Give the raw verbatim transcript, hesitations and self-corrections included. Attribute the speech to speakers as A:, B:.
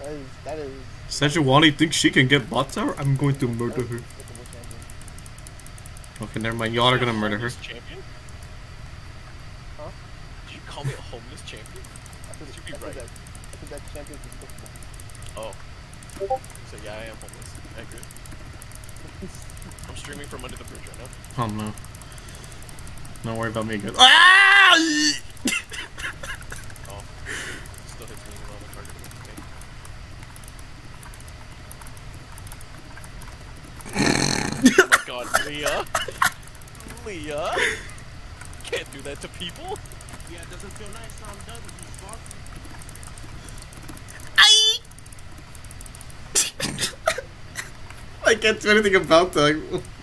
A: is that is.
B: Sejuani thinks she can get bot tower? I'm going to murder her. Okay, never mind. Y'all are gonna murder her.
C: Champion?
A: Huh?
C: Did you call me a homeless champion?
A: I think
C: You be
A: I think
C: right.
A: that, I think that champion is football.
C: Oh. So yeah, I am homeless. Accurate. I'm streaming from under the bridge right now.
B: Oh no. Don't worry about me, guys. Ah!
C: Oh. Still hits me while I'm targeting. Okay. Oh my god, Leah! Leah! Can't do that to people!
D: Yeah, it doesn't feel nice now I'm done with you, Spark.
B: I can't do anything about that.